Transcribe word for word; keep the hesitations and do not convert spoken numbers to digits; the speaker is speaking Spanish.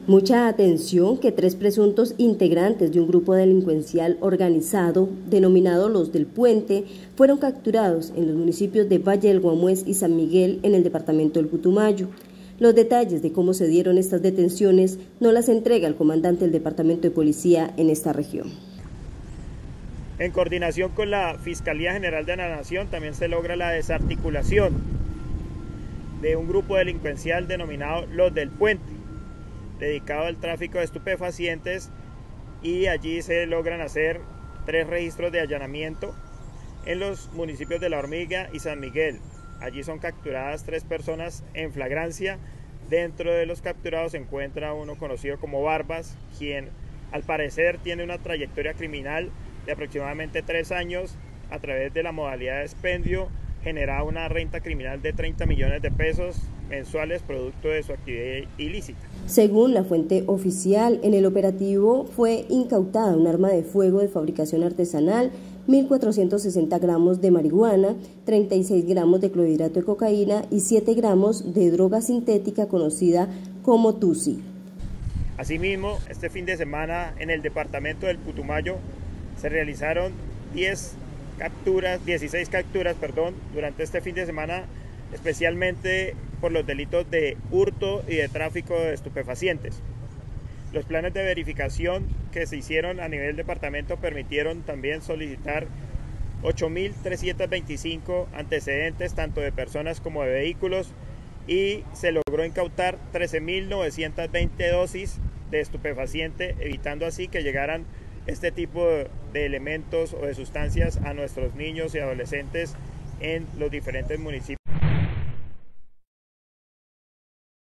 Mucha atención que tres presuntos integrantes de un grupo delincuencial organizado, denominado Los del Puente, fueron capturados en los municipios de Valle del Guamués y San Miguel en el departamento del Putumayo. Los detalles de cómo se dieron estas detenciones nos las entrega el comandante del Departamento de Policía en esta región. En coordinación con la Fiscalía General de la Nación también se logra la desarticulación de un grupo delincuencial denominado Los del Puente, dedicado al tráfico de estupefacientes, y allí se logran hacer tres registros de allanamiento en los municipios de La Hormiga y San Miguel. Allí son capturadas tres personas en flagrancia. Dentro de los capturados se encuentra uno conocido como Barbas, quien al parecer tiene una trayectoria criminal de aproximadamente tres años. A través de la modalidad de expendio generaba una renta criminal de treinta millones de pesos mensuales producto de su actividad ilícita. Según la fuente oficial, en el operativo fue incautada un arma de fuego de fabricación artesanal, mil cuatrocientos sesenta gramos de marihuana, treinta y seis gramos de clorhidrato de cocaína y siete gramos de droga sintética conocida como Tusi. Asimismo, este fin de semana en el departamento del Putumayo se realizaron diez capturas, dieciséis capturas, perdón, durante este fin de semana, especialmente por los delitos de hurto y de tráfico de estupefacientes. Los planes de verificación que se hicieron a nivel departamento permitieron también solicitar ocho mil trescientos veinticinco antecedentes tanto de personas como de vehículos, y se logró incautar trece mil novecientas veinte dosis de estupefaciente, evitando así que llegaran este tipo de elementos o de sustancias a nuestros niños y adolescentes en los diferentes municipios.